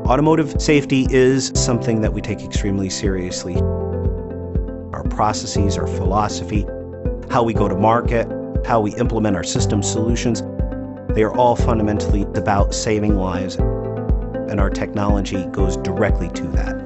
Automotive safety is something that we take extremely seriously. Our processes, our philosophy, how we go to market, how we implement our system solutions, they are all fundamentally about saving lives, and our technology goes directly to that.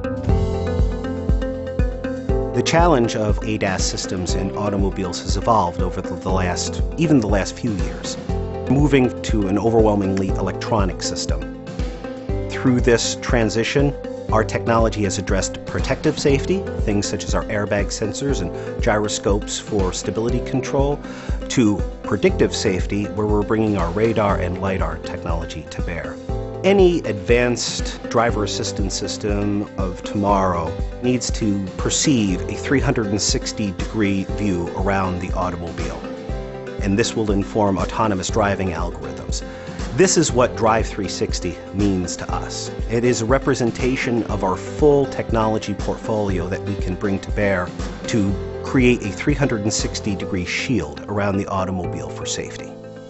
The challenge of ADAS systems in automobiles has evolved over the last few years, moving to an overwhelmingly electronic system. Through this transition, our technology has addressed protective safety, things such as our airbag sensors and gyroscopes for stability control, to predictive safety, where we're bringing our radar and LiDAR technology to bear. Any advanced driver assistance system of tomorrow needs to perceive a 360-degree view around the automobile, and this will inform autonomous driving algorithms. This is what Drive360 means to us. It is a representation of our full technology portfolio that we can bring to bear to create a 360-degree shield around the automobile for safety.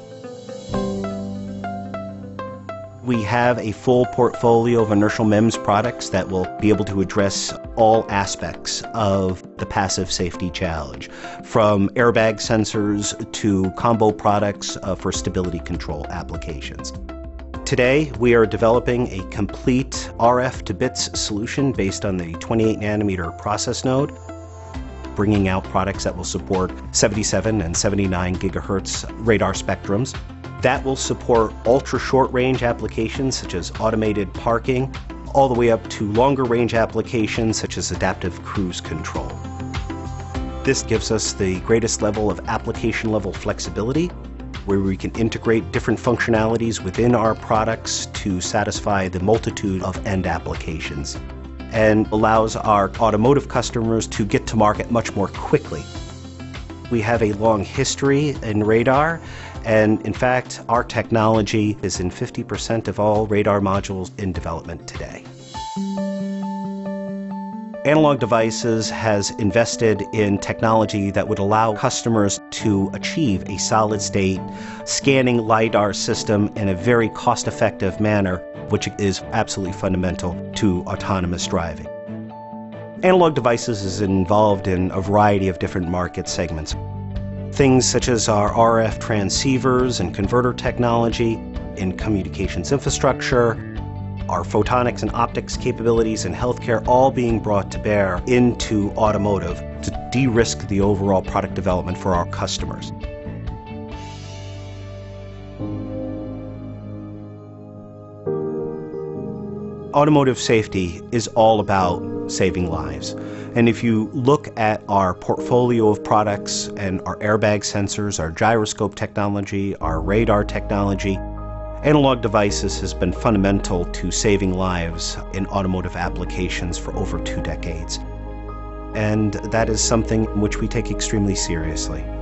We have a full portfolio of inertial MEMS products that will be able to address all aspects of the passive safety challenge, from airbag sensors to combo products for stability control applications. Today, we are developing a complete RF to bits solution based on the 28-nanometer process node, bringing out products that will support 77 and 79 gigahertz radar spectrums. That will support ultra-short range applications such as automated parking, all the way up to longer range applications such as adaptive cruise control. This gives us the greatest level of application level flexibility, where we can integrate different functionalities within our products to satisfy the multitude of end applications, and allows our automotive customers to get to market much more quickly. We have a long history in radar, and in fact, our technology is in 50% of all radar modules in development today. Analog Devices has invested in technology that would allow customers to achieve a solid-state scanning LiDAR system in a very cost-effective manner, which is absolutely fundamental to autonomous driving. Analog Devices is involved in a variety of different market segments. Things such as our RF transceivers and converter technology in communications infrastructure, our photonics and optics capabilities in healthcare, all being brought to bear into automotive to de-risk the overall product development for our customers. Automotive safety is all about saving lives. And if you look at our portfolio of products and our airbag sensors, our gyroscope technology, our radar technology, Analog Devices has been fundamental to saving lives in automotive applications for over 2 decades. And that is something which we take extremely seriously.